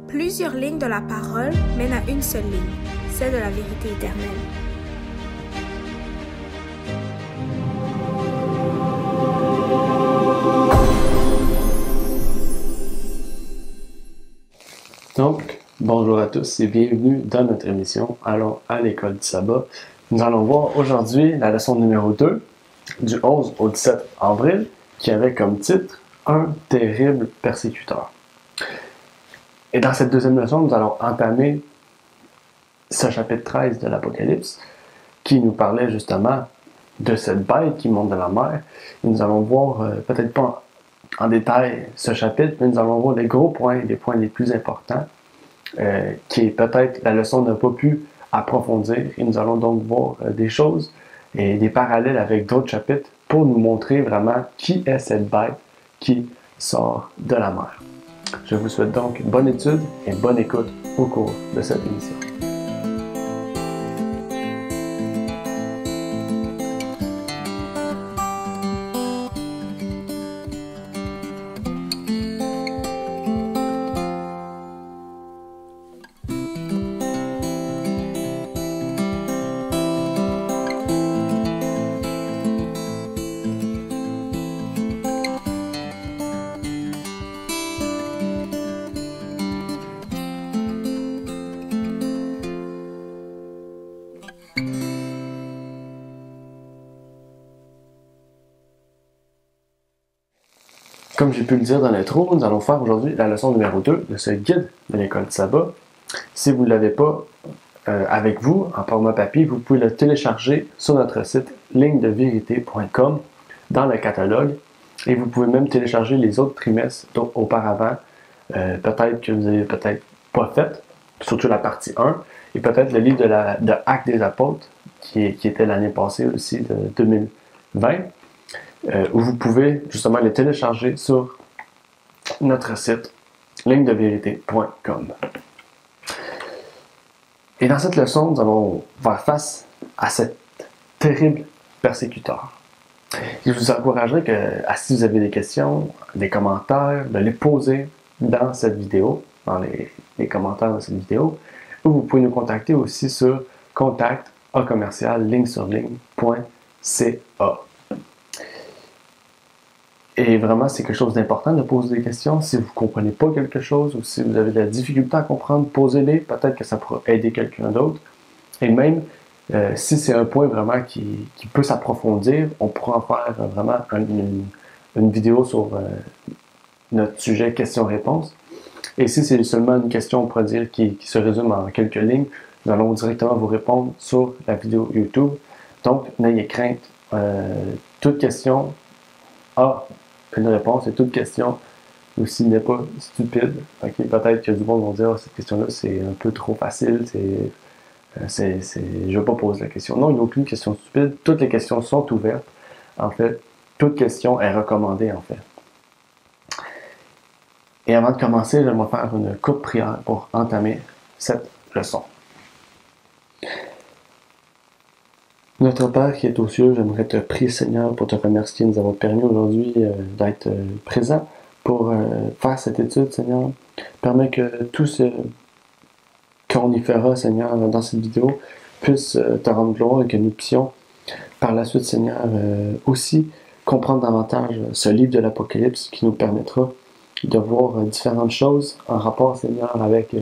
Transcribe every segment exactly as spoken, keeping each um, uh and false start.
Plusieurs lignes de la parole mènent à une seule ligne, celle de la vérité éternelle. Donc, bonjour à tous et bienvenue dans notre émission Allons à l'école du sabbat. Nous allons voir aujourd'hui la leçon numéro deux, du onze au dix-sept avril, qui avait comme titre « Un terrible persécuteur ». Et dans cette deuxième leçon, nous allons entamer ce chapitre treize de l'Apocalypse, qui nous parlait justement de cette bête qui monte de la mer. Et nous allons voir, euh, peut-être pas en, en détail ce chapitre, mais nous allons voir les gros points, les points les plus importants, euh, qui peut-être la leçon n'a pas pu approfondir. Et nous allons donc voir euh, des choses et des parallèles avec d'autres chapitres pour nous montrer vraiment qui est cette bête qui sort de la mer. Je vous souhaite donc bonne étude et bonne écoute au cours de cette émission. Comme j'ai pu le dire dans l'intro, nous allons faire aujourd'hui la leçon numéro deux de ce guide de l'école du sabbat. Si vous ne l'avez pas euh, avec vous, en format papier, vous pouvez le télécharger sur notre site ligne de vérité point com dans le catalogue. Et vous pouvez même télécharger les autres trimestres auparavant, euh, peut-être que vous n'avez peut-être pas fait, surtout la partie un, et peut-être le livre de, la, de Actes des Apôtres, qui, qui était l'année passée aussi, de deux mille vingt. Euh, où vous pouvez justement les télécharger sur notre site ligne de vérité point com. Et dans cette leçon, nous allons faire face à cet terrible persécuteur. Et je vous encouragerais que, si vous avez des questions, des commentaires, de les poser dans cette vidéo, dans les, les commentaires de cette vidéo, ou vous pouvez nous contacter aussi sur contact a commercial ligne sur ligne point c a. Et vraiment, c'est quelque chose d'important de poser des questions. Si vous ne comprenez pas quelque chose ou si vous avez de la difficulté à comprendre, posez-les. Peut-être que ça pourra aider quelqu'un d'autre. Et même, euh, si c'est un point vraiment qui, qui peut s'approfondir, on pourra en faire vraiment un, une, une vidéo sur euh, notre sujet questions-réponses. Et si c'est seulement une question, on pourrait dire, qui, qui se résume en quelques lignes, nous allons directement vous répondre sur la vidéo YouTube. Donc, n'ayez crainte. Euh, toute question a une réponse et toute question aussi n'est pas stupide. Okay? Peut-être que du monde vont dire oh, cette question-là c'est un peu trop facile, c'est, c'est, c'est, je ne vais pas poser la question. Non, il n'y a aucune question stupide. Toutes les questions sont ouvertes. En fait, toute question est recommandée en fait. Et avant de commencer, j'aimerais faire une courte prière pour entamer cette leçon. Notre Père qui est aux cieux, j'aimerais te prier, Seigneur, pour te remercier de nous avoir permis aujourd'hui euh, d'être euh, présent pour euh, faire cette étude, Seigneur. Permets que tout ce qu'on y fera, Seigneur, dans cette vidéo, puisse euh, te rendre gloire et que nous puissions, par la suite, Seigneur, euh, aussi comprendre davantage ce livre de l'Apocalypse qui nous permettra de voir euh, différentes choses en rapport, Seigneur, avec euh,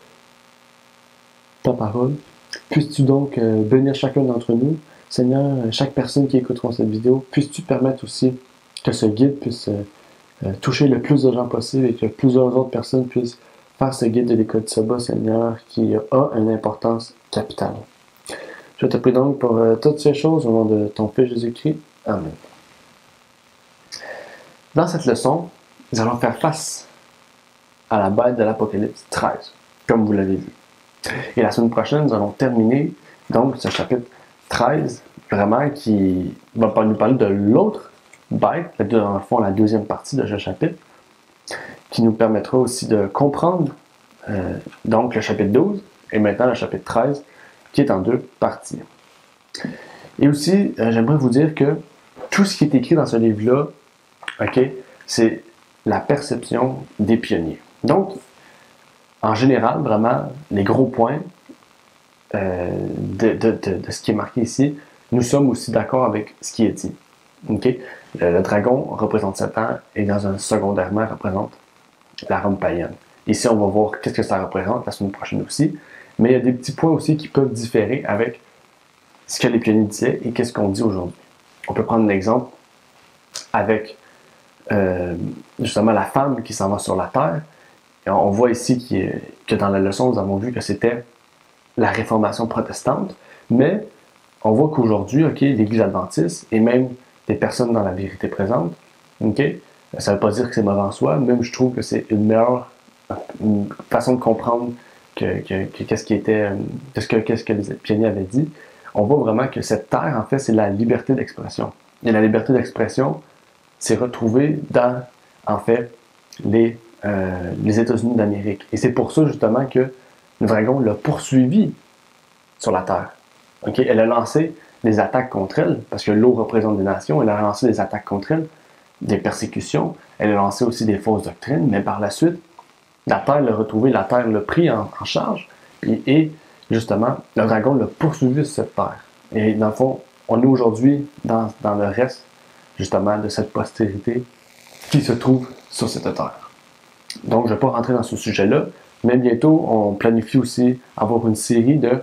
ta parole. Puisses-tu donc euh, bénir chacun d'entre nous, Seigneur, chaque personne qui écoutera cette vidéo, puisses-tu permettre aussi que ce guide puisse euh, euh, toucher le plus de gens possible et que plusieurs autres personnes puissent faire ce guide de l'école du sabbat, Seigneur, qui a une importance capitale. Je te prie donc pour euh, toutes ces choses au nom de ton Fils Jésus-Christ. Amen. Dans cette leçon, nous allons faire face à la bête de l'Apocalypse treize, comme vous l'avez vu. Et la semaine prochaine, nous allons terminer donc ce chapitre treize, vraiment qui va pas nous parler de l'autre bête, dans le fond la deuxième partie de ce chapitre, qui nous permettra aussi de comprendre euh, donc le chapitre douze et maintenant le chapitre treize, qui est en deux parties. Et aussi, euh, j'aimerais vous dire que tout ce qui est écrit dans ce livre-là, ok, c'est la perception des pionniers. Donc, en général, vraiment, les gros points euh, de, de, de, de ce qui est marqué ici, nous sommes aussi d'accord avec ce qui est dit. Okay? Le, le dragon représente Satan et dans un secondairement représente la Rome païenne. Ici, on va voir qu'est-ce que ça représente la semaine prochaine aussi. Mais il y a des petits points aussi qui peuvent différer avec ce que les pionniers disaient et qu'est-ce qu'on dit aujourd'hui. On peut prendre un exemple avec euh, justement la femme qui s'en va sur la terre. Et on voit ici qui, que dans la leçon, nous avons vu que c'était la réformation protestante, mais on voit qu'aujourd'hui, ok, l'Église adventiste et même des personnes dans la vérité présente, ok, ça ne veut pas dire que c'est mauvais en soi, même je trouve que c'est une meilleure une façon de comprendre que, que, que qu'est-ce qui était, qu'est-ce que, qu'est-ce que les pionniers avaient dit. On voit vraiment que cette terre, en fait, c'est la liberté d'expression. Et la liberté d'expression, c'est retrouvé dans, en fait, les, euh, les États-Unis d'Amérique. Et c'est pour ça, justement, que le dragon l'a poursuivi sur la terre. Okay? Elle a lancé des attaques contre elle, parce que l'eau représente des nations, elle a lancé des attaques contre elle, des persécutions, elle a lancé aussi des fausses doctrines, mais par la suite, la terre l'a retrouvé, la terre l'a pris en, en charge, et, et justement, le dragon l'a poursuivi sur cette terre. Et dans le fond, on est aujourd'hui dans, dans le reste, justement, de cette postérité qui se trouve sur cette terre. Donc, je ne vais pas rentrer dans ce sujet-là, mais bientôt, on planifie aussi avoir une série de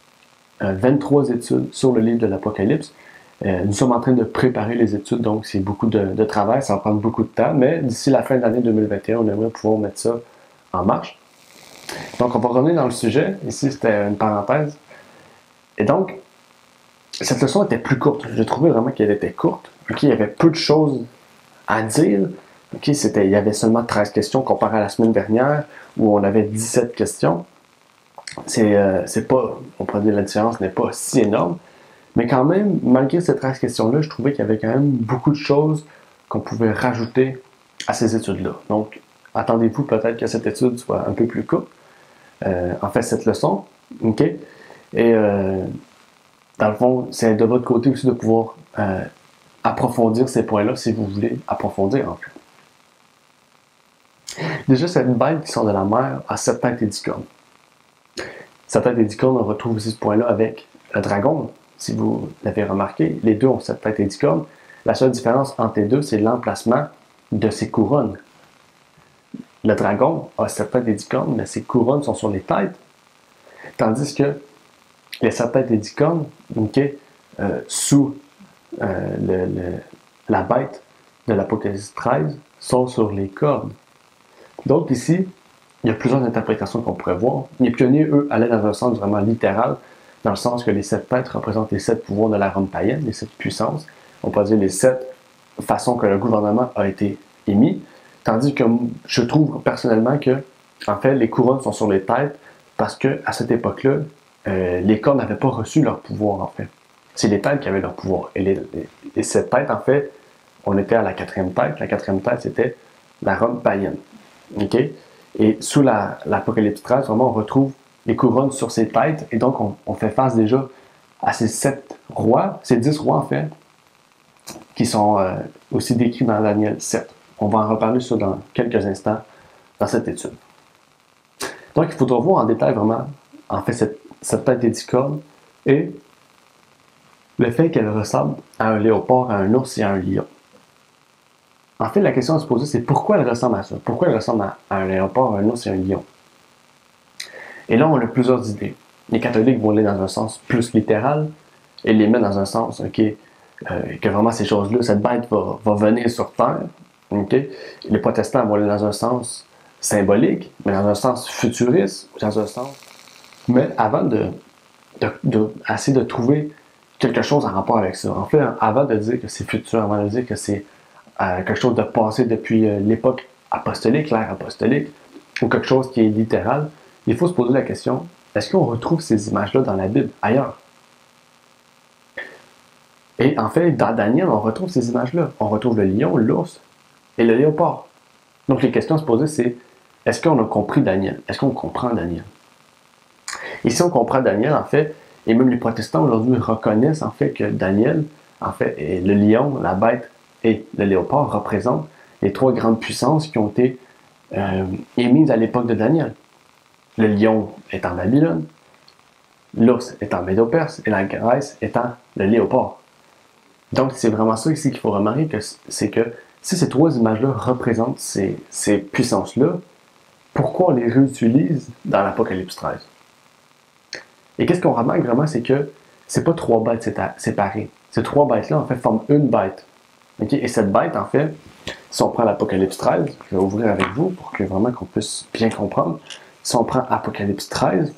euh, vingt-trois études sur le livre de l'Apocalypse. Euh, nous sommes en train de préparer les études, donc c'est beaucoup de, de travail, ça va prendre beaucoup de temps, mais d'ici la fin de l'année deux mille vingt et un, on aimerait pouvoir mettre ça en marche. Donc, on va revenir dans le sujet. Ici, c'était une parenthèse. Et donc, cette leçon était plus courte. J'ai trouvé vraiment qu'elle était courte. Okay, il y avait peu de choses à dire. Okay, c'était, il y avait seulement treize questions comparé à la semaine dernière où on avait dix-sept questions. C'est, euh, c'est pas, on pourrait dire la différence n'est pas si énorme. Mais quand même, malgré ces treize questions-là, je trouvais qu'il y avait quand même beaucoup de choses qu'on pouvait rajouter à ces études-là. Donc, attendez-vous peut-être que cette étude soit un peu plus courte. Euh, en fait, cette leçon. OK? Et euh, dans le fond, c'est de votre côté aussi de pouvoir euh, approfondir ces points-là si vous voulez approfondir, en fait. Déjà, cette bête qui sort de la mer a sept têtes et dix cornes. Sept têtes et dix cornes, on retrouve aussi ce point-là avec le dragon. Si vous l'avez remarqué, les deux ont sept têtes et dix cornes. La seule différence entre les deux, c'est l'emplacement de ses couronnes. Le dragon a sept têtes et dix cornes, mais ses couronnes sont sur les têtes. Tandis que les sept têtes et dix cornes, okay, euh, sous euh, le, le, la bête de l'Apocalypse treize, sont sur les cornes. Donc ici, il y a plusieurs interprétations qu'on pourrait voir. Les pionniers, eux, allaient dans un sens vraiment littéral, dans le sens que les sept têtes représentent les sept pouvoirs de la Rome païenne, les sept puissances. On peut dire les sept façons que le gouvernement a été émis. Tandis que je trouve personnellement que, en fait, les couronnes sont sur les têtes parce qu'à cette époque-là, euh, les cornes n'avaient pas reçu leur pouvoir, en fait. C'est les têtes qui avaient leur pouvoir. Et les, les, les sept têtes, en fait, on était à la quatrième tête. La quatrième tête, c'était la Rome païenne. OK? Et sous la, l'Apocalypse treize, vraiment, on retrouve les couronnes sur ces têtes. Et donc, on, on fait face déjà à ces sept rois, ces dix rois, en fait, qui sont euh, aussi décrits dans Daniel sept. On va en reparler ça dans quelques instants dans cette étude. Donc, il faudra voir en détail vraiment, en fait, cette, cette tête des dix cornes et le fait qu'elle ressemble à un léopard, à un ours et à un lion. En fait, la question à se poser, c'est pourquoi elle ressemble à ça? Pourquoi elle ressemble à, à un léopard, à un ours et à un lion? Et là, on a plusieurs idées. Les catholiques vont aller dans un sens plus littéral et les mettre dans un sens, ok, euh, que vraiment ces choses-là, cette bête va, va venir sur Terre. Okay? Les protestants vont aller dans un sens symbolique, mais dans un sens futuriste, dans un sens. Mais avant de, de, de essayer de trouver quelque chose en rapport avec ça, en fait, avant de dire que c'est futur, avant de dire que c'est euh, quelque chose de passé depuis euh, l'époque apostolique, l'ère apostolique, ou quelque chose qui est littéral, il faut se poser la question, est-ce qu'on retrouve ces images-là dans la Bible, ailleurs? Et en fait, dans Daniel, on retrouve ces images-là. On retrouve le lion, l'ours et le léopard. Donc, les questions à se poser, c'est est-ce qu'on a compris Daniel? Est-ce qu'on comprend Daniel? Et si on comprend Daniel, en fait, et même les protestants aujourd'hui reconnaissent en fait que Daniel, en fait, et le lion, la bête et le léopard représentent les trois grandes puissances qui ont été euh, émises à l'époque de Daniel. le lion est en Babylone, l'ours est en Médo-Perse et la Grèce étant le léopard. Donc, c'est vraiment ça ici qu'il faut remarquer, que c'est que si ces trois images-là représentent ces, ces puissances-là, pourquoi on les réutilise dans l'Apocalypse treize? Et qu'est-ce qu'on remarque vraiment, c'est que c'est pas trois bêtes séparées. Ces trois bêtes-là, en fait, forment une bête. Okay? Et cette bête, en fait, si on prend l'Apocalypse treize, je vais ouvrir avec vous pour que vraiment qu'on puisse bien comprendre. Si on prend Apocalypse treize,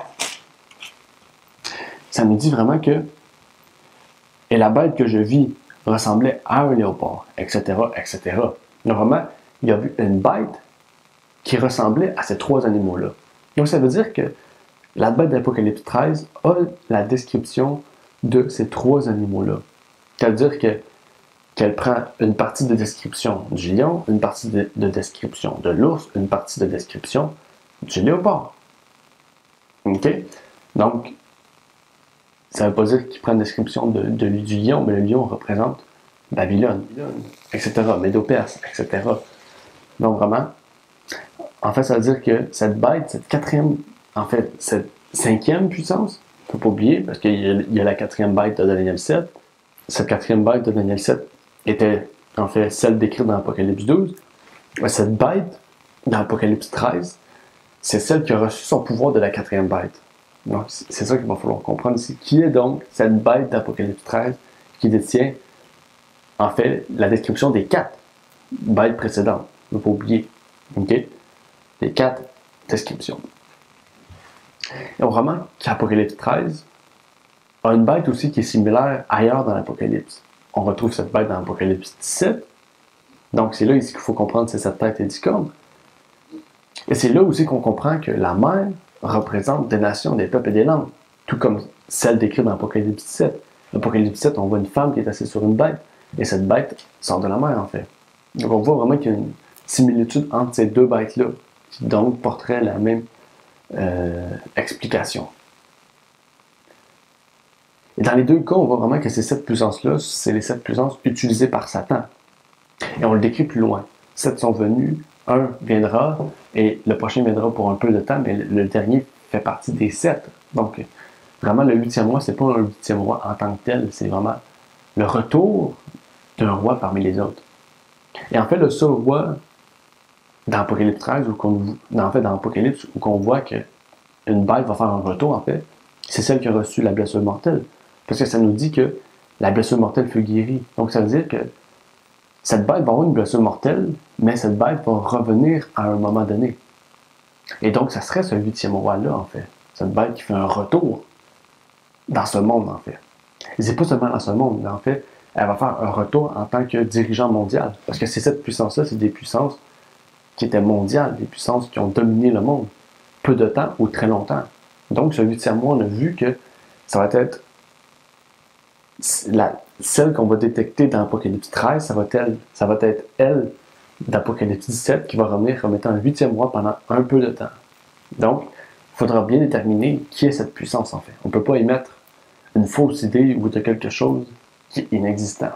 ça nous dit vraiment que « Et la bête que je vis ressemblait à un léopard, et cetera, et cetera » Normalement, il a vu une bête qui ressemblait à ces trois animaux-là. Donc, ça veut dire que la bête d'Apocalypse treize a la description de ces trois animaux-là. C'est-à-dire que qu'elle prend une partie de description du lion, une partie de, de description de l'ours, une partie de description du léopard. OK? Donc, ça ne veut pas dire qu'il prend une description de, de, du lion, mais le lion représente Babylone, et cetera, Médo-Perse, et cetera. Donc, vraiment, en fait, ça veut dire que cette bête, cette quatrième, en fait, cette cinquième puissance, il ne faut pas oublier, parce qu'il y, y a la quatrième bête de Daniel sept. Cette quatrième bête de Daniel sept était, en fait, celle décrite dans Apocalypse douze. Cette bête, dans Apocalypse treize, c'est celle qui a reçu son pouvoir de la quatrième bête. Donc, c'est ça qu'il va falloir comprendre ici. Qui est donc cette bête d'Apocalypse treize qui détient, en fait, la description des quatre bêtes précédentes? Il ne faut pas oublier. OK? Les quatre descriptions. Et on remarque qu'Apocalypse treize a une bête aussi qui est similaire ailleurs dans l'Apocalypse. On retrouve cette bête dans l'Apocalypse dix-sept. Donc, c'est là ici qu'il faut comprendre c'est cette tête et dix cornes. Et c'est là aussi qu'on comprend que la mer représente des nations, des peuples et des langues, tout comme celle décrite dans l'Apocalypse dix-sept. L'Apocalypse dix-sept, on voit une femme qui est assise sur une bête, et cette bête sort de la mer, en fait. Donc, on voit vraiment qu'il y a une similitude entre ces deux bêtes-là, qui donc porteraient la même euh, explication. Et dans les deux cas, on voit vraiment que ces sept puissances-là, c'est les sept puissances utilisées par Satan. Et on le décrit plus loin. Sept sont venus, un viendra, et le prochain viendra pour un peu de temps, mais le dernier fait partie des sept. Donc, vraiment, le huitième roi, c'est pas un huitième roi en tant que tel, c'est vraiment le retour d'un roi parmi les autres. Et en fait, le seul roi dans Apocalypse treize, ou qu'on, en fait, dans Apocalypse, où qu'on voit qu'une bête va faire un retour, en fait, c'est celle qui a reçu la blessure mortelle. Parce que ça nous dit que la blessure mortelle fut guérie. Donc, ça veut dire que cette bête va avoir une blessure mortelle, mais cette bête va revenir à un moment donné. Et donc, ça serait ce huitième roi-là, en fait. Cette bête qui fait un retour dans ce monde, en fait. Et c'est pas seulement dans ce monde, mais en fait, elle va faire un retour en tant que dirigeant mondial. Parce que c'est cette puissance-là, c'est des puissances qui étaient mondiales, des puissances qui ont dominé le monde, peu de temps ou très longtemps. Donc, ce huitième roi, on a vu que ça va être la, celle qu'on va détecter dans Apocalypse treize, ça va être, ça va être elle d'Apocalypse dix-sept qui va revenir comme étant un huitième roi pendant un peu de temps. Donc, il faudra bien déterminer qui est cette puissance en fait. On ne peut pas émettre une fausse idée ou de quelque chose qui est inexistant.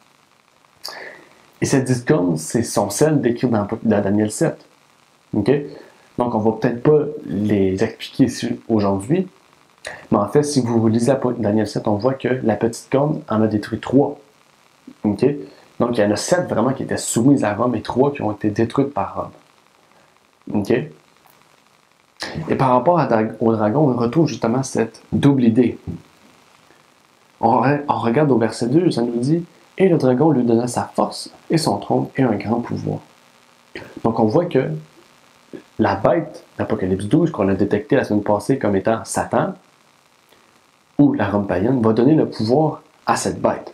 Et ces dix cornes, ce sont celles décrites dans, dans Daniel sept. Okay? Donc, on ne va peut-être pas les expliquer ici aujourd'hui, mais en fait, si vous lisez Daniel sept, on voit que la petite corne en a détruit trois. Okay? Donc, il y en a sept vraiment qui étaient soumises à Rome et trois qui ont été détruites par Rome. Okay? Et par rapport à, au dragon, on retrouve justement cette double idée. On, on regarde au verset deux, ça nous dit « Et le dragon lui donna sa force et son trône et un grand pouvoir. » Donc, on voit que la bête d'Apocalypse douze, qu'on a détectée la semaine passée comme étant Satan, ou la Rome païenne, va donner le pouvoir à cette bête.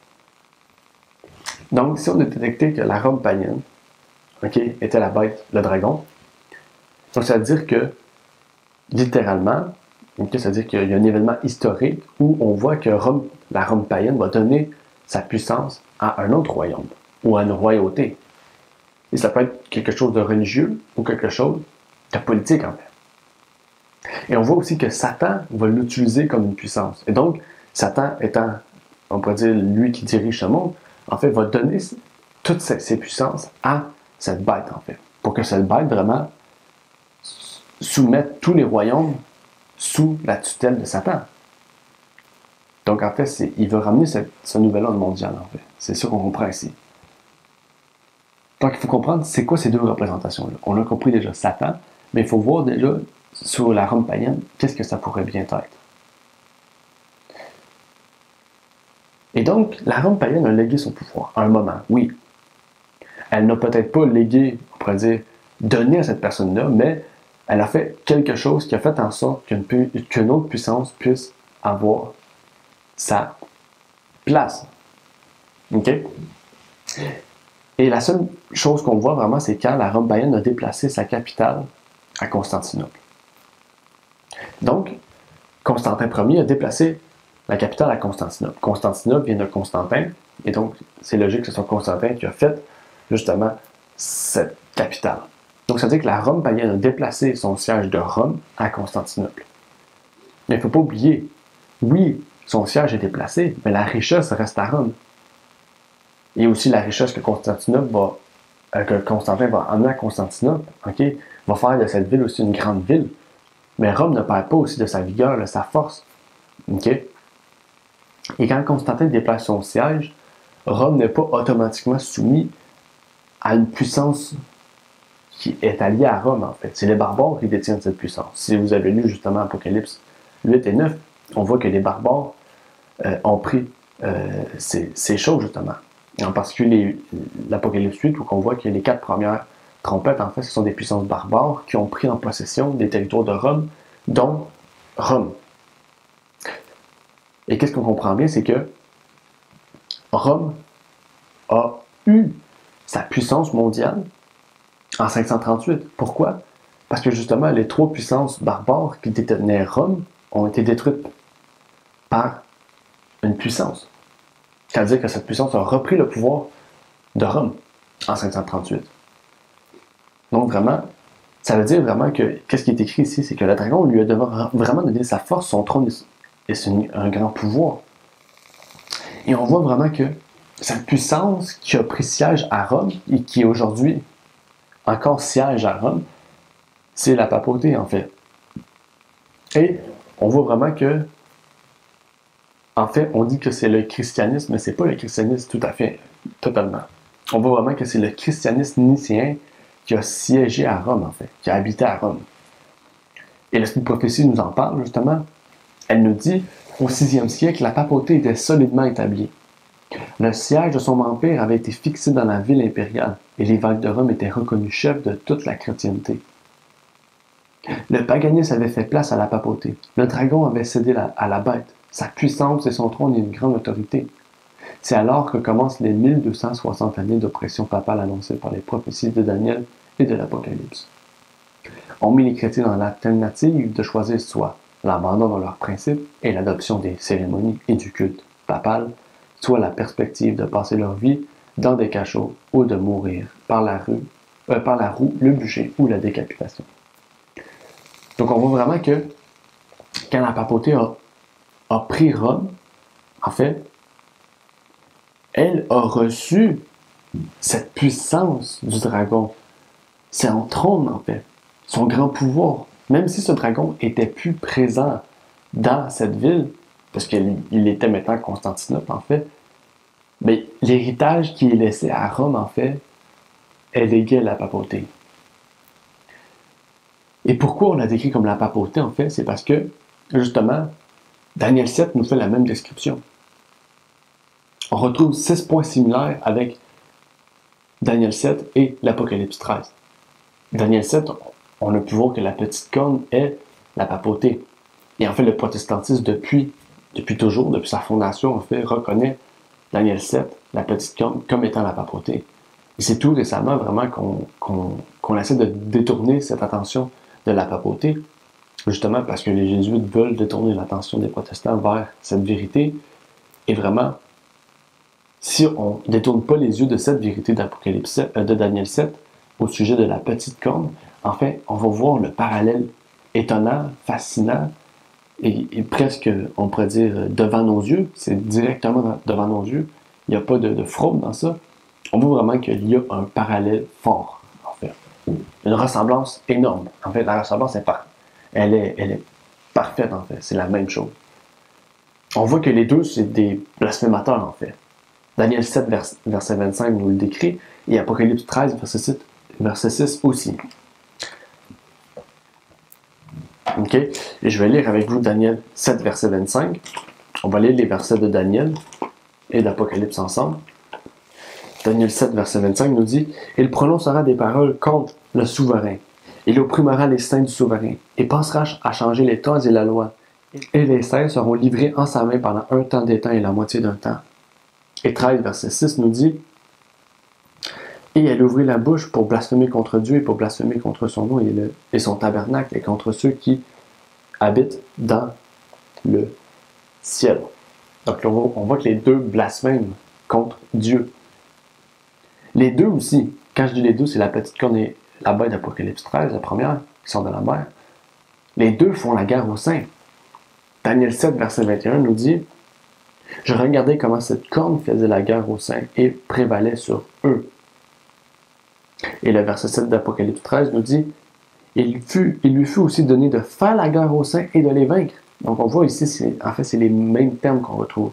Donc, si on a détecté que la Rome païenne, okay, était la bête, le dragon, donc ça veut dire que, littéralement, okay, ça veut dire qu'il y a un événement historique où on voit que Rome, la Rome païenne va donner sa puissance à un autre royaume, ou à une royauté. Et ça peut être quelque chose de religieux, ou quelque chose de politique, en fait. Et on voit aussi que Satan va l'utiliser comme une puissance. Et donc, Satan étant, on pourrait dire, lui qui dirige ce monde, en fait, va donner toutes ses, ses puissances à cette bête, en fait. Pour que cette bête, vraiment, soumettre tous les royaumes sous la tutelle de Satan. Donc, en fait, c'est, il veut ramener cette, ce nouvel ordre mondial, en fait. C'est ça qu'on comprend ici. Donc, il faut comprendre, c'est quoi ces deux représentations-là? On a compris déjà Satan, mais il faut voir déjà, sur la Rome païenne, qu'est-ce que ça pourrait bien être. Et donc, la Rome païenne a légué son pouvoir, à un moment, oui. Elle n'a peut-être pas légué, on pourrait dire, donné à cette personne-là, mais elle a fait quelque chose qui a fait en sorte qu'une, qu'une autre puissance puisse avoir sa place. OK? Et la seule chose qu'on voit vraiment, c'est quand la Rome païenne a déplacé sa capitale à Constantinople. Donc, Constantin Ier a déplacé la capitale à Constantinople. Constantinople vient de Constantin, et donc c'est logique que ce soit Constantin qui a fait justement cette capitale. Donc ça veut dire que la Rome païenne a déplacé son siège de Rome à Constantinople. Mais il ne faut pas oublier, oui, son siège est déplacé, mais la richesse reste à Rome. Et aussi la richesse que Constantinople va, euh, que Constantin va amener à Constantinople, okay, va faire de cette ville aussi une grande ville. Mais Rome ne perd pas aussi de sa vigueur, de sa force. Okay? Et quand Constantin déplace son siège, Rome n'est pas automatiquement soumis à une puissance qui est alliée à Rome, en fait. C'est les barbares qui détiennent cette puissance. Si vous avez lu justement Apocalypse huit et neuf, on voit que les barbares euh, ont pris euh, ces, ces choses, justement. En particulier l'Apocalypse huit, où on voit que les quatre premières trompettes, en fait, ce sont des puissances barbares qui ont pris en possession des territoires de Rome, dont Rome. Et qu'est-ce qu'on comprend bien, c'est que Rome a eu sa puissance mondiale en cinq cent trente-huit. Pourquoi? Parce que justement, les trois puissances barbares qui détenaient Rome ont été détruites par une puissance. C'est-à-dire que cette puissance a repris le pouvoir de Rome en cinq cent trente-huit. Donc vraiment, ça veut dire vraiment que, qu'est-ce qui est écrit ici, c'est que le dragon lui a vraiment donné sa force, son trône et un grand pouvoir. Et on voit vraiment que cette puissance qui a pris siège à Rome et qui aujourd'hui encore siège à Rome, c'est la papauté en fait. Et on voit vraiment que, en fait, on dit que c'est le christianisme, mais c'est pas le christianisme tout à fait, totalement. On voit vraiment que c'est le christianisme nicéen qui a siégé à Rome, en fait, qui a habité à Rome. Et l'Esprit de prophétie nous en parle, justement. Elle nous dit, au sixième siècle, la papauté était solidement établie. Le siège de son empire avait été fixé dans la ville impériale, et l'évêque de Rome était reconnu chef de toute la chrétienté. Le paganisme avait fait place à la papauté. Le dragon avait cédé à la bête. Sa puissance et son trône et une grande autorité. C'est alors que commencent les mille deux cent soixante années d'oppression papale annoncées par les prophéties de Daniel et de l'Apocalypse. On mit les chrétiens dans l'alternative de choisir soit l'abandon de leurs principes et l'adoption des cérémonies et du culte papal, soit la perspective de passer leur vie dans des cachots ou de mourir par la, rue, euh, par la roue, le bûcher ou la décapitation. Donc on voit vraiment que quand la papauté a, a pris Rome, en fait, elle a reçu cette puissance du dragon. C'est un trône, en fait. Son grand pouvoir. Même si ce dragon était plus présent dans cette ville, parce qu'il était maintenant à Constantinople, en fait, mais l'héritage qui est laissé à Rome, en fait, est légué à la papauté. Et pourquoi on l'a décrit comme la papauté, en fait? C'est parce que, justement, Daniel sept nous fait la même description. On retrouve six points similaires avec Daniel sept et l'Apocalypse treize. Daniel sept, on a pu voir que la petite corne est la papauté. Et en fait, le protestantisme, depuis, depuis toujours, depuis sa fondation, en fait, reconnaît Daniel sept, la petite corne, comme étant la papauté. Et c'est tout récemment, vraiment, qu'on qu'on, qu'on essaie de détourner cette attention de la papauté, justement parce que les jésuites veulent détourner l'attention des protestants vers cette vérité. Et vraiment, si on ne détourne pas les yeux de cette vérité d'Apocalypse, euh, de Daniel sept au sujet de la petite corne, en fait, on va voir le parallèle étonnant, fascinant, et, et presque, on pourrait dire, devant nos yeux. C'est directement devant nos yeux. Il n'y a pas de, de fraude dans ça. On voit vraiment qu'il y a un parallèle fort, en fait. une ressemblance énorme. En fait, la ressemblance est par... elle, est, elle est parfaite, en fait. C'est la même chose. On voit que les deux, c'est des blasphémateurs, en fait. Daniel sept, vers, verset vingt-cinq, nous le décrit, et Apocalypse treize, verset six, verset six aussi. OK? Et je vais lire avec vous Daniel sept, verset vingt-cinq. On va lire les versets de Daniel et d'Apocalypse ensemble. Daniel sept, verset vingt-cinq nous dit « Il prononcera des paroles contre le souverain. Il opprimera les saints du souverain et pensera à changer les temps et la loi. Et les saints seront livrés en sa main pendant un temps des temps et la moitié d'un temps. » Et treize, verset six nous dit « Et elle ouvrit la bouche pour blasphémer contre Dieu et pour blasphémer contre son nom et, le, et son tabernacle et contre ceux qui habitent dans le ciel. » Donc là, on voit, on voit que les deux blasphèment contre Dieu. Les deux aussi, quand je dis les deux, c'est la petite corne et la bête d'Apocalypse treize, la première, qui sort de la mer. Les deux font la guerre aux saints. Daniel sept, verset vingt et un nous dit « Je regardais comment cette corne faisait la guerre aux saints et prévalait sur eux. » Et le verset sept d'Apocalypse treize nous dit « il, fut, il lui fut aussi donné de faire la guerre aux saints et de les vaincre. » Donc on voit ici, en fait, c'est les mêmes termes qu'on retrouve.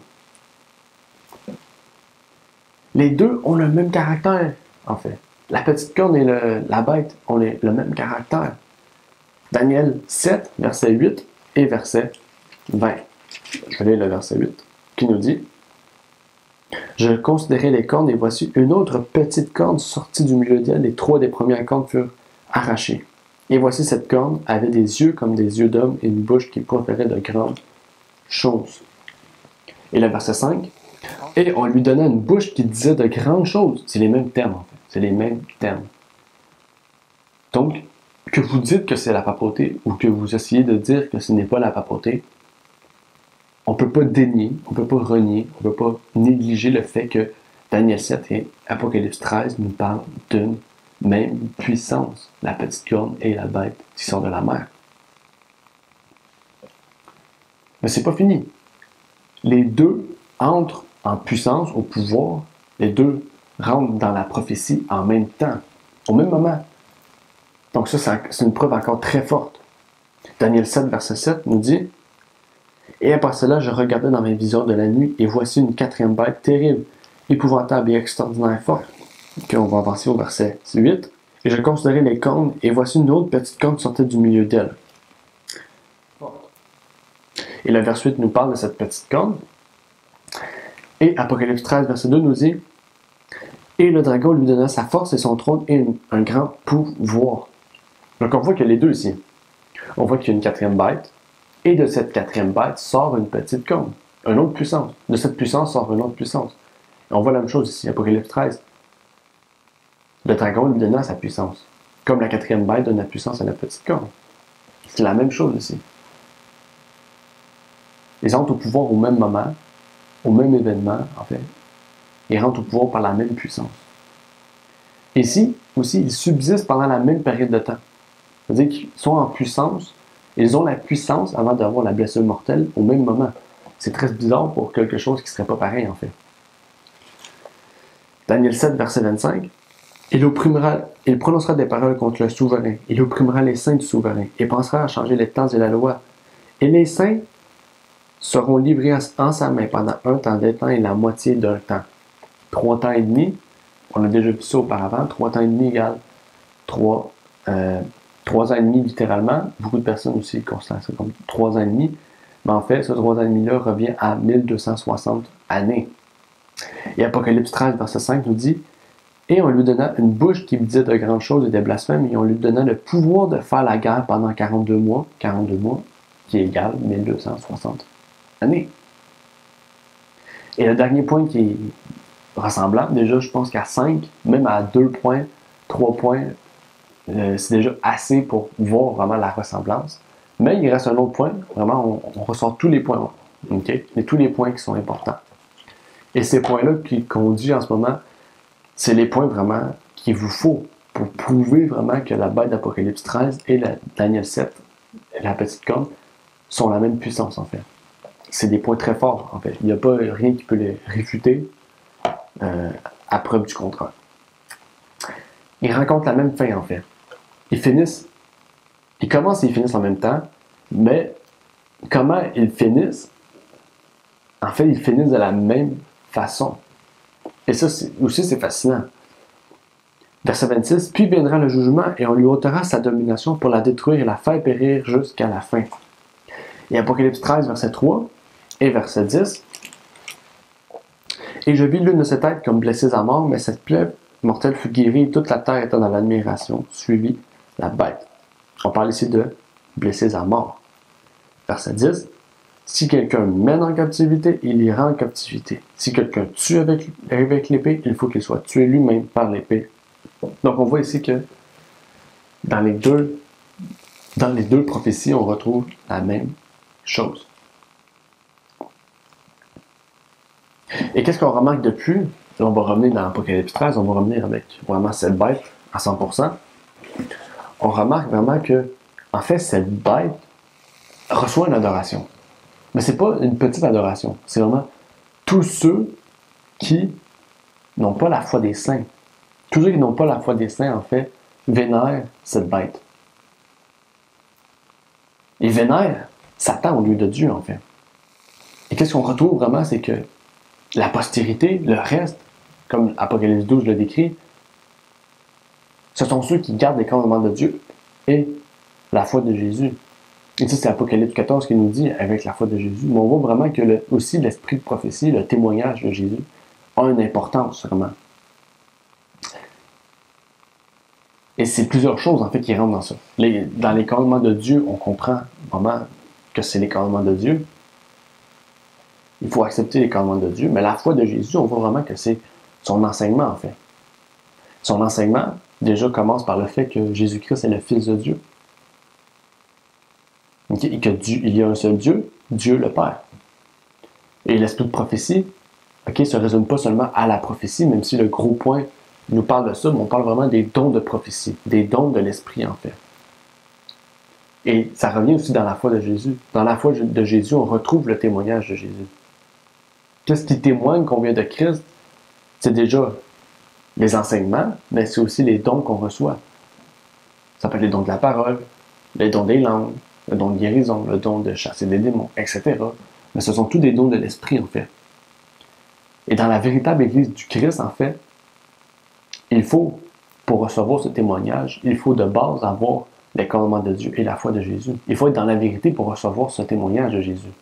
Les deux ont le même caractère, en fait. La petite corne et le, la bête ont les, le même caractère. Daniel sept, verset huit et verset vingt. Je vais lire le verset huit, qui nous dit « Je considérais les cornes, et voici une autre petite corne sortie du milieu d'elle, et trois des premières cornes furent arrachées. Et voici cette corne avait des yeux comme des yeux d'homme, et une bouche qui proférait de grandes choses. » Et le verset cinq, « Et on lui donna une bouche qui disait de grandes choses. » C'est les mêmes termes, en fait. C'est les mêmes termes. Donc, que vous dites que c'est la papauté, ou que vous essayez de dire que ce n'est pas la papauté, on ne peut pas dénier, on ne peut pas renier, on ne peut pas négliger le fait que Daniel sept et Apocalypse treize nous parlent d'une même puissance, la petite corne et la bête qui sort de la mer. Mais c'est pas fini. Les deux entrent en puissance, au pouvoir, les deux rentrent dans la prophétie en même temps, au même moment. Donc ça, c'est une preuve encore très forte. Daniel sept, verset sept nous dit « Et après cela, je regardais dans mes visions de la nuit, et voici une quatrième bête terrible, épouvantable et extraordinaire forte. » Puis on va avancer au verset huit. « Et je considérais les cornes, et voici une autre petite corne sortait du milieu d'elle. » Et le verset huit nous parle de cette petite corne. Et Apocalypse treize, verset deux nous dit « Et le dragon lui donna sa force et son trône et une, un grand pouvoir. » Donc on voit que les deux ici. On voit qu'il y a une quatrième bête, et de cette quatrième bête sort une petite corne, une autre puissance. De cette puissance sort une autre puissance. Et on voit la même chose ici, Apocalypse treize. Le dragon lui donna sa puissance, comme la quatrième bête donne la puissance à la petite corne. C'est la même chose ici. Ils entrent au pouvoir au même moment, au même événement, en fait. Ils rentrent au pouvoir par la même puissance. Ici, aussi, ils subsistent pendant la même période de temps. C'est-à-dire qu'ils sont en puissance, ils ont la puissance avant d'avoir la blessure mortelle au même moment. C'est très bizarre pour quelque chose qui ne serait pas pareil, en fait. Daniel sept, verset vingt-cinq. Il opprimera, il prononcera des paroles contre le souverain. Il opprimera les saints du souverain et pensera à changer les temps et la loi. Et les saints seront livrés en sa main pendant un temps des temps et la moitié d'un temps. Trois temps et demi, on a déjà vu ça auparavant, trois temps et demi égale trois, euh, trois ans et demi littéralement. Beaucoup de personnes aussi considèrent ça comme trois ans et demi. Mais en fait, ce trois ans et demi-là revient à mille deux cent soixante années. Et Apocalypse treize, verset cinq nous dit « Et on lui donna une bouche qui disait de grandes choses et des blasphèmes, et on lui donna le pouvoir de faire la guerre pendant quarante-deux mois, quarante-deux mois, qui est égal à mille deux cent soixante années. » Et le dernier point qui est ressemblant, déjà, je pense qu'à cinq, même à deux points, trois points, euh, c'est déjà assez pour voir vraiment la ressemblance. Mais il reste un autre point, vraiment, on, on ressort tous les points, okay? Et tous les points qui sont importants. Et ces points-là qu'on dit en ce moment, c'est les points vraiment qu'il vous faut pour prouver vraiment que la bête d'Apocalypse treize et la Daniel sept, la petite corne, sont la même puissance, en fait. C'est des points très forts, en fait. Il n'y a pas rien qui peut les réfuter euh, à preuve du contraire. Ils rencontrent la même fin, en fait. ils finissent, ils commencent et ils finissent en même temps, mais comment ils finissent? En fait, ils finissent de la même façon. Et ça c'est, aussi, c'est fascinant. Verset vingt-six, « Puis viendra le jugement, et on lui ôtera sa domination pour la détruire et la faire périr jusqu'à la fin. » Et Apocalypse treize, verset trois et verset dix, « Et je vis l'une de ses têtes comme blessée à mort, mais cette plaie mortelle fut guérie, et toute la terre était dans l'admiration, suivit la bête. » On parle ici de blessés à mort. Verset dix, « Si quelqu'un mène en captivité, il ira en captivité. Si quelqu'un tue avec, avec l'épée, il faut qu'il soit tué lui-même par l'épée. » Donc on voit ici que dans les deux, dans les deux prophéties, on retrouve la même chose. Et qu'est-ce qu'on remarque depuis? Là, on va revenir dans Apocalypse treize, on va revenir avec vraiment cette bête à cent pour cent. On remarque vraiment que, en fait, cette bête reçoit une adoration. Mais c'est pas une petite adoration, c'est vraiment tous ceux qui n'ont pas la foi des saints. Tous ceux qui n'ont pas la foi des saints, en fait, vénèrent cette bête. Ils vénèrent Satan au lieu de Dieu, en fait. Et qu'est-ce qu'on retrouve vraiment, c'est que la postérité, le reste, comme Apocalypse douze le décrit, ce sont ceux qui gardent les commandements de Dieu et la foi de Jésus. Et ça, c'est Apocalypse quatorze qui nous dit, avec la foi de Jésus, mais on voit vraiment que le, aussi l'esprit de prophétie, le témoignage de Jésus, a une importance, vraiment. Et c'est plusieurs choses, en fait, qui rentrent dans ça. Les, dans les commandements de Dieu, on comprend vraiment que c'est les commandements de Dieu. Il faut accepter les commandements de Dieu, mais la foi de Jésus, on voit vraiment que c'est son enseignement, en fait. Son enseignement, déjà, commence par le fait que Jésus-Christ est le Fils de Dieu. Okay? Et que Dieu, il y a un seul Dieu, Dieu le Père. Et l'esprit de prophétie, okay, se résume pas seulement à la prophétie, même si le gros point nous parle de ça, mais on parle vraiment des dons de prophétie, des dons de l'esprit, en fait. Et ça revient aussi dans la foi de Jésus. Dans la foi de Jésus, on retrouve le témoignage de Jésus. Qu'est-ce qui témoigne qu'on vient de Christ? C'est déjà les enseignements, mais c'est aussi les dons qu'on reçoit. Ça peut être les dons de la parole, les dons des langues, le don de guérison, le don de chasser des démons, et cetera. Mais ce sont tous des dons de l'esprit, en fait. Et dans la véritable Église du Christ, en fait, il faut, pour recevoir ce témoignage, il faut de base avoir les commandements de Dieu et la foi de Jésus. Il faut être dans la vérité pour recevoir ce témoignage de Jésus.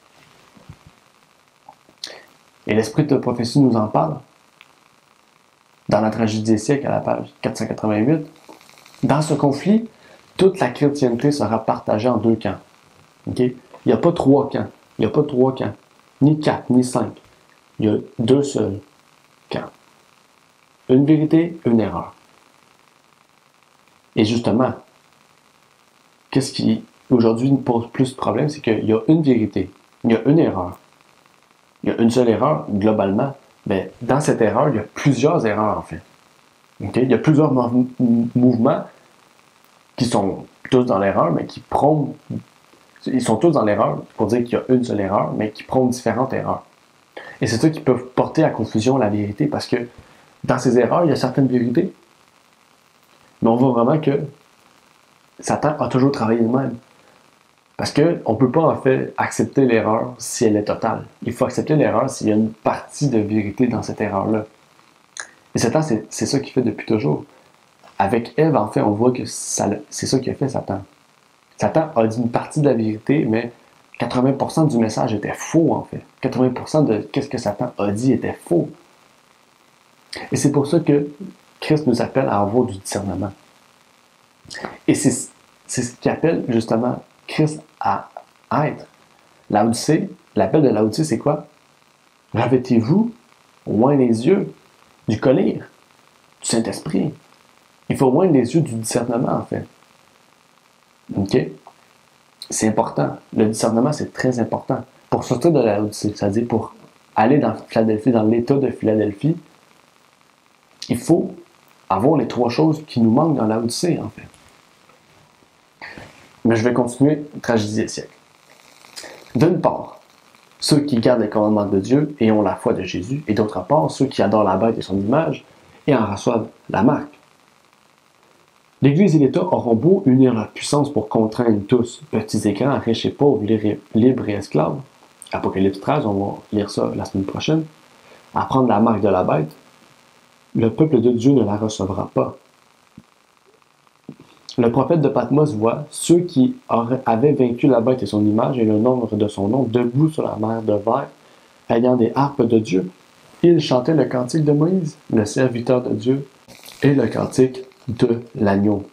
Et l'esprit de prophétie nous en parle. Dans la tragédie des siècles, à la page quatre cent quatre-vingt-huit, dans ce conflit, toute la chrétienté sera partagée en deux camps. Okay? Il n'y a pas trois camps. Il n'y a pas trois camps. Ni quatre, ni cinq. Il y a deux seuls camps. Une vérité, une erreur. Et justement, qu'est-ce qui, aujourd'hui, nous pose plus de problème, c'est qu'il y a une vérité, il y a une erreur. Il y a une seule erreur, globalement. Mais dans cette erreur, il y a plusieurs erreurs, en fait. Okay? Il y a plusieurs mou- mouvements qui sont tous dans l'erreur, mais qui prônent... Ils sont tous dans l'erreur, pour dire qu'il y a une seule erreur, mais qui prônent différentes erreurs. Et c'est ça qui peut porter à confusion la vérité, parce que dans ces erreurs, il y a certaines vérités, mais on voit vraiment que Satan a toujours travaillé de même. Parce qu'on ne peut pas, en fait, accepter l'erreur si elle est totale. Il faut accepter l'erreur s'il y a une partie de vérité dans cette erreur-là. Et Satan, c'est, c'est ça qu'il fait depuis toujours. Avec Ève, en fait, on voit que ça, c'est ça qu'il a fait, Satan. Satan a dit une partie de la vérité, mais quatre-vingts pour cent du message était faux, en fait. quatre-vingts pour cent de ce que Satan a dit était faux. Et c'est pour ça que Christ nous appelle à avoir du discernement. Et c'est, c'est ce qu'il appelle, justement, Christ à être. Laodicée, l'appel de Laodicée, c'est quoi? Revêtez-vous, oint les yeux, du collyre, du Saint-Esprit. Il faut oindre les yeux du discernement, en fait. OK? C'est important. Le discernement, c'est très important. Pour sortir de la Laodicée, c'est-à-dire pour aller dans Philadelphie, dans l'état de Philadelphie, il faut avoir les trois choses qui nous manquent dans la Laodicée, en fait. Mais je vais continuer, tragédie des siècles. D'une part, ceux qui gardent les commandements de Dieu et ont la foi de Jésus, et d'autre part, ceux qui adorent la bête et son image et en reçoivent la marque. L'Église et l'État auront beau unir leur puissance pour contraindre tous, petits et grands, riches et pauvres, libres et esclaves. Apocalypse treize, on va lire ça la semaine prochaine. À prendre la marque de la bête, le peuple de Dieu ne la recevra pas. Le prophète de Patmos voit ceux qui avaient vaincu la bête et son image et le nombre de son nom debout sur la mer de verre, ayant des harpes de Dieu. Ils chantaient le cantique de Moïse, le serviteur de Dieu, et le cantique de l'agneau.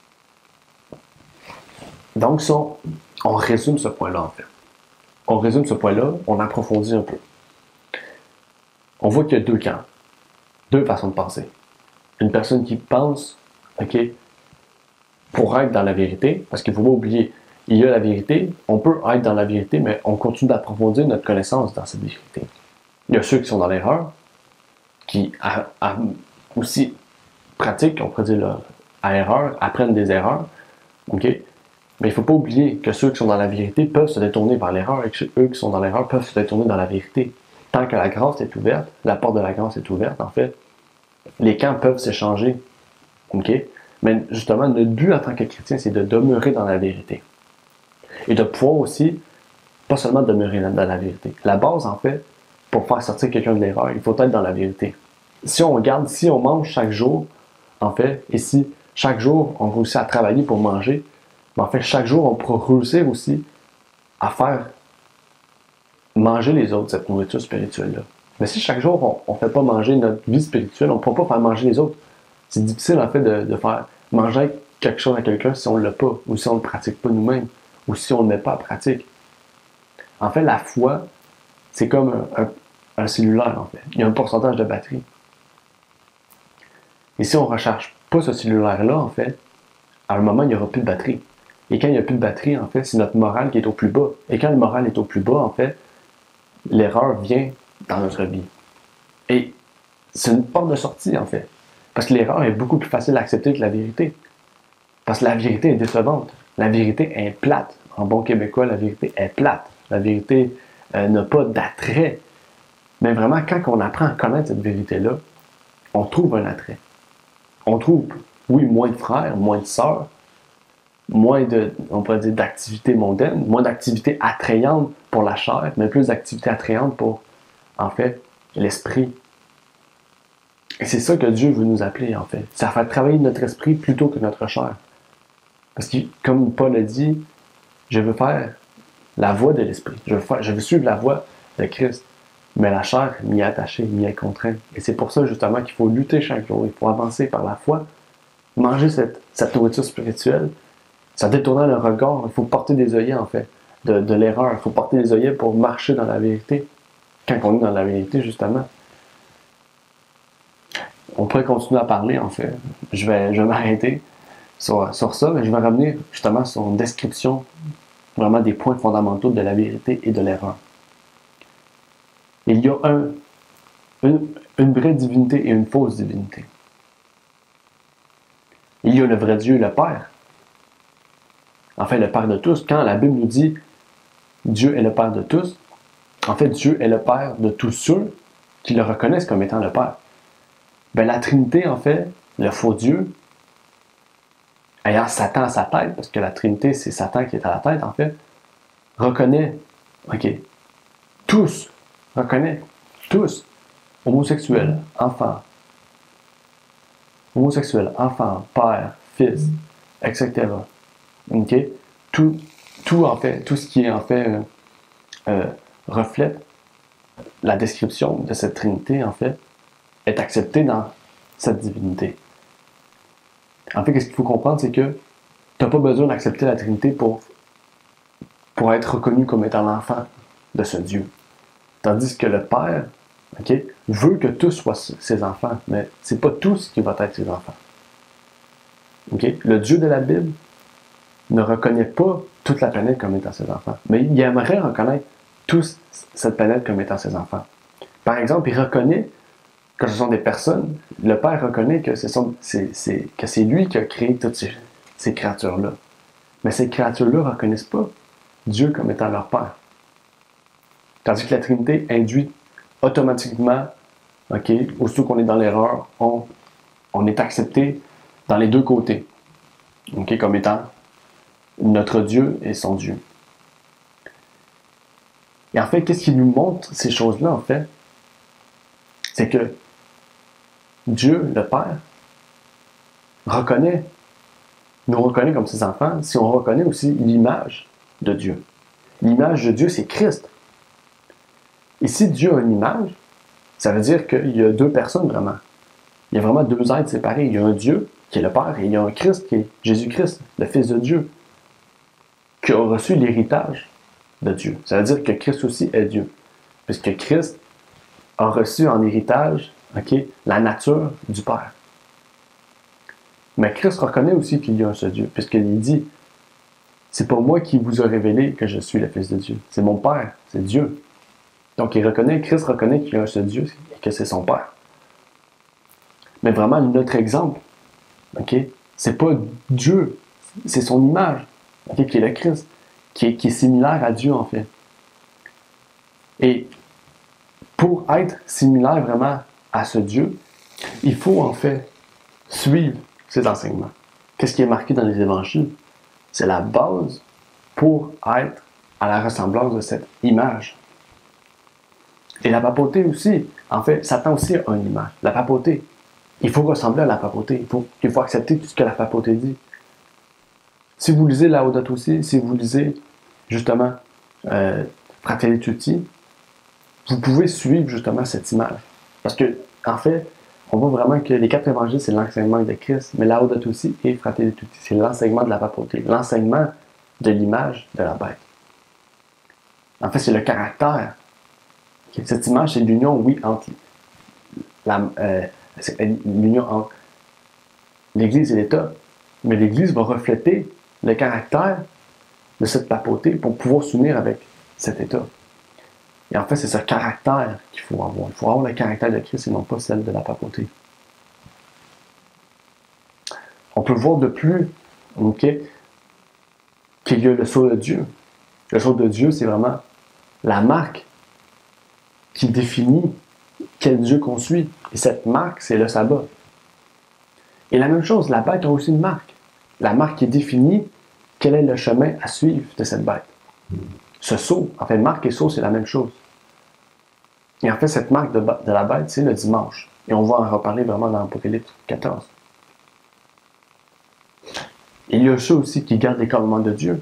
Donc, ça, on résume ce point-là, en fait. On résume ce point-là, on approfondit un peu. On voit qu'il y a deux camps, deux façons de penser. Une personne qui pense, OK, pour être dans la vérité, parce qu'il ne faut pas oublier, il y a la vérité, on peut être dans la vérité, mais on continue d'approfondir notre connaissance dans cette vérité. Il y a ceux qui sont dans l'erreur, qui a, a, aussi pratiquent, on pourrait dire, là, à l'erreur, apprennent des erreurs, ok? Mais il ne faut pas oublier que ceux qui sont dans la vérité peuvent se détourner vers l'erreur et que eux qui sont dans l'erreur peuvent se détourner dans la vérité. Tant que la grâce est ouverte, la porte de la grâce est ouverte, en fait, les camps peuvent s'échanger, ok? Mais justement, notre but en tant que chrétien, c'est de demeurer dans la vérité. Et de pouvoir aussi, pas seulement demeurer dans la vérité. La base, en fait, pour faire sortir quelqu'un de l'erreur, il faut être dans la vérité. Si on regarde, si on mange chaque jour, en fait, et si chaque jour, on réussit à travailler pour manger, mais en fait, chaque jour, on pourra réussir aussi à faire manger les autres, cette nourriture spirituelle-là. Mais si chaque jour, on ne fait pas manger notre vie spirituelle, on ne pourra pas faire manger les autres. C'est difficile, en fait, de, de faire manger quelque chose à quelqu'un si on ne l'a pas, ou si on ne le pratique pas nous-mêmes, ou si on ne le met pas en pratique. En fait, la foi, c'est comme un, un, un cellulaire, en fait. Il y a un pourcentage de batterie. Et si on ne recharge pas ce cellulaire-là, en fait, à un moment, il n'y aura plus de batterie. Et quand il n'y a plus de batterie, en fait, c'est notre morale qui est au plus bas. Et quand le moral est au plus bas, en fait, l'erreur vient dans notre vie. Et c'est une porte de sortie, en fait. Parce que l'erreur est beaucoup plus facile à accepter que la vérité. Parce que la vérité est décevante. La vérité est plate. En bon québécois, la vérité est plate. La vérité euh, n'a pas d'attrait. Mais vraiment, quand on apprend à connaître cette vérité-là, on trouve un attrait. On trouve, oui, moins de frères, moins de sœurs, moins de, on pourrait dire, d'activités mondaines, moins d'activités attrayantes pour la chair, mais plus d'activités attrayantes pour, en fait, l'esprit. Et c'est ça que Dieu veut nous appeler, en fait. Ça fait travailler notre esprit plutôt que notre chair. Parce que, comme Paul a dit, je veux faire la voie de l'esprit. Je veux, faire, je veux suivre la voie de Christ. Mais la chair m'y est attachée, m'y est contrainte. Et c'est pour ça, justement, qu'il faut lutter chaque jour. Il faut avancer par la foi. Manger cette, cette nourriture spirituelle, ça détourne le regard. Il faut porter des œillets, en fait, de, de l'erreur. Il faut porter des œillets pour marcher dans la vérité. Quand on est dans la vérité, justement. On pourrait continuer à parler, en fait. Je vais, je vais m'arrêter sur, sur ça, mais je vais revenir, justement, sur une description vraiment des points fondamentaux de la vérité et de l'erreur. Il y a un, une, une vraie divinité et une fausse divinité. Il y a le vrai Dieu, le Père. En fait, le Père de tous. Quand la Bible nous dit Dieu est le Père de tous, en fait, Dieu est le Père de tous ceux qui le reconnaissent comme étant le Père. Ben, la Trinité, en fait, le faux Dieu, ayant Satan à sa tête, parce que la Trinité, c'est Satan qui est à la tête, en fait, reconnaît, ok, tous, reconnaît, tous, homosexuels, enfants, homosexuels, enfants, père, fils, et cetera. Ok? Tout, tout, en fait, tout ce qui est, en fait, euh, euh, reflète la description de cette Trinité, en fait, est accepté dans cette divinité. En fait, ce qu'il faut comprendre, c'est que tu n'as pas besoin d'accepter la Trinité pour, pour être reconnu comme étant l'enfant de ce Dieu. Tandis que le Père, okay, veut que tous soient ses enfants, mais c'est pas tous qui vont être ses enfants. Okay? Le Dieu de la Bible ne reconnaît pas toute la planète comme étant ses enfants, mais il aimerait reconnaître toute cette planète comme étant ses enfants. Par exemple, il reconnaît que ce sont des personnes, le Père reconnaît que c'est, son, c'est, c'est, que c'est lui qui a créé toutes ces, ces créatures-là. Mais ces créatures-là ne reconnaissent pas Dieu comme étant leur Père. Tandis que la Trinité induit automatiquement, ok, aussitôt qu'on est dans l'erreur, on, on est accepté dans les deux côtés. okay, comme étant notre Dieu et son Dieu. Et en fait, qu'est-ce qui nous montre ces choses-là, en fait? C'est que Dieu, le Père, reconnaît, nous reconnaît comme ses enfants, si on reconnaît aussi l'image de Dieu. L'image de Dieu, c'est Christ. Et si Dieu a une image, ça veut dire qu'il y a deux personnes vraiment. Il y a vraiment deux êtres séparés. Il y a un Dieu, qui est le Père, et il y a un Christ, qui est Jésus-Christ, le Fils de Dieu, qui a reçu l'héritage de Dieu. Ça veut dire que Christ aussi est Dieu. Puisque Christ a reçu en héritage, okay, la nature du Père. Mais Christ reconnaît aussi qu'il y a un seul Dieu, puisqu'il dit, c'est pas moi qui vous a révélé que je suis le Fils de Dieu. C'est mon Père, c'est Dieu. Donc il reconnaît, Christ reconnaît qu'il y a un seul Dieu et que c'est son Père. Mais vraiment, notre exemple, okay, c'est pas Dieu, c'est son image, okay, qui est le Christ, qui est, qui est similaire à Dieu en fait. Et pour être similaire vraiment à ce Dieu, il faut en fait suivre ses enseignements. Qu'est-ce qui est marqué dans les évangiles? C'est la base pour être à la ressemblance de cette image. Et la papauté aussi, en fait, Satan aussi a une image. La papauté, il faut ressembler à la papauté. Il faut, il faut accepter tout ce que la papauté dit. Si vous lisez Laudato Si, si vous lisez justement euh, Fratelli Tutti, vous pouvez suivre justement cette image. Parce que, en fait, on voit vraiment que les quatre évangiles, c'est l'enseignement de Christ, mais Laudato Si et Fratelli Tutti, c'est l'enseignement de la papauté, l'enseignement de l'image de la bête. En fait, c'est le caractère. Cette image, c'est l'union, oui, entre la, euh, l'union entre l'Église et l'État, mais l'Église va refléter le caractère de cette papauté pour pouvoir s'unir avec cet État. Et en fait, c'est ce caractère qu'il faut avoir. Il faut avoir le caractère de Christ et non pas celle de la papauté. On peut voir de plus, okay, qu'il y a le sceau de Dieu. Le sceau de Dieu, c'est vraiment la marque qui définit quel Dieu qu'on suit. Et cette marque, c'est le sabbat. Et la même chose, la bête a aussi une marque. La marque qui définit quel est le chemin à suivre de cette bête. Ce sceau, en fait, marque et sceau, c'est la même chose. Et en fait, cette marque de, de la bête, c'est le dimanche. Et on va en reparler vraiment dans Apocalypse quatorze. Et il y a ceux aussi qui gardent les commandements de Dieu.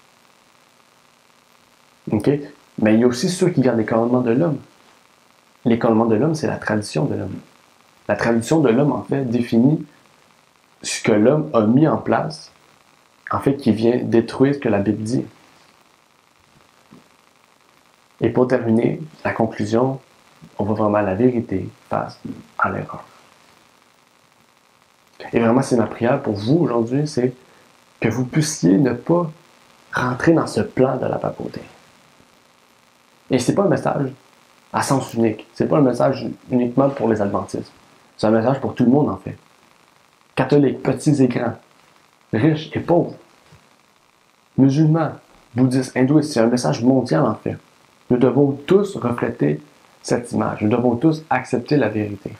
OK? Mais il y a aussi ceux qui gardent les commandements de l'homme. Les commandements de l'homme, c'est la tradition de l'homme. La tradition de l'homme, en fait, définit ce que l'homme a mis en place, en fait, qui vient détruire ce que la Bible dit. Et pour terminer, la conclusion, on voit vraiment la vérité face à l'erreur. Et vraiment, c'est ma prière pour vous aujourd'hui, c'est que vous puissiez ne pas rentrer dans ce plan de la papauté. Et c'est pas un message à sens unique. C'est pas un message uniquement pour les adventistes. C'est un message pour tout le monde, en fait. Catholiques, petits et grands, riches et pauvres, musulmans, bouddhistes, hindouistes. C'est un message mondial, en fait. Nous devons tous refléter cette image. Nous devons tous accepter la vérité.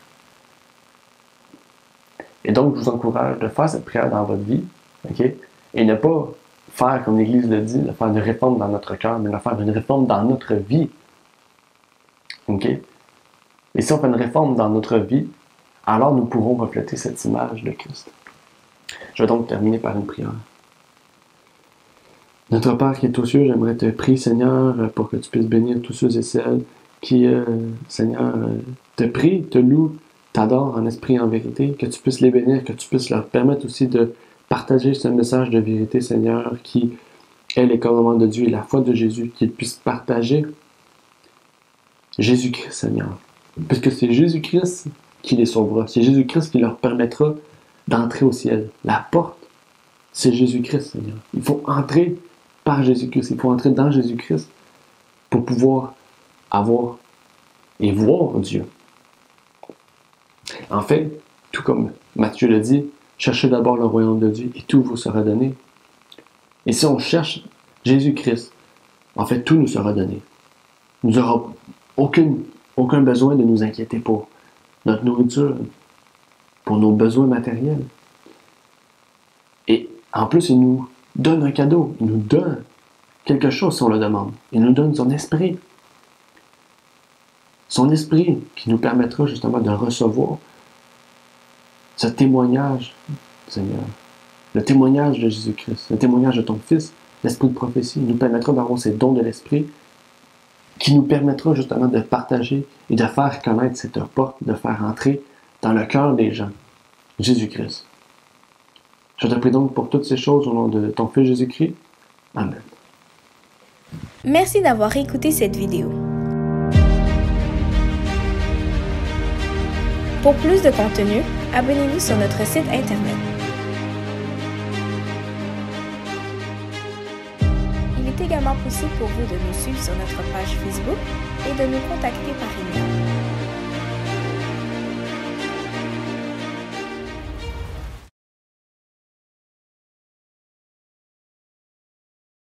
Et donc, je vous encourage de faire cette prière dans votre vie, okay? Et ne pas faire, comme l'Église le dit, de faire une réforme dans notre cœur, mais de faire une réforme dans notre vie. Okay? Et si on fait une réforme dans notre vie, alors nous pourrons refléter cette image de Christ. Je vais donc terminer par une prière. Notre Père qui est aux cieux, j'aimerais te prier, Seigneur, pour que tu puisses bénir tous ceux et celles qui, euh, Seigneur, te prient, te louent, t'adorent en esprit et en vérité, que tu puisses les bénir, que tu puisses leur permettre aussi de partager ce message de vérité, Seigneur, qui est les commandements de Dieu et la foi de Jésus, qu'ils puissent partager Jésus-Christ, Seigneur. Puisque c'est Jésus-Christ qui les sauvera, c'est Jésus-Christ qui leur permettra d'entrer au ciel. La porte, c'est Jésus-Christ, Seigneur. Il faut entrer par Jésus-Christ, il faut entrer dans Jésus-Christ pour pouvoir avoir et voir Dieu. En fait, tout comme Matthieu le dit, cherchez d'abord le royaume de Dieu et tout vous sera donné. Et si on cherche Jésus-Christ, en fait, tout nous sera donné. Nous n'aurons aucun, aucun besoin de nous inquiéter pour notre nourriture, pour nos besoins matériels. Et En plus, il nous donne un cadeau. Il nous donne quelque chose si on le demande. Il nous donne son esprit. Son esprit qui nous permettra justement de recevoir ce témoignage, Seigneur. Le témoignage de Jésus-Christ, le témoignage de ton Fils, l'esprit de prophétie, nous permettra d'avoir ces dons de l'esprit qui nous permettra justement de partager et de faire connaître cette porte, de faire entrer dans le cœur des gens Jésus-Christ. Je te prie donc pour toutes ces choses au nom de ton Fils Jésus-Christ. Amen. Merci d'avoir écouté cette vidéo. Pour plus de contenu, abonnez-vous sur notre site internet. Il est également possible pour vous de nous suivre sur notre page Facebook et de nous contacter par email.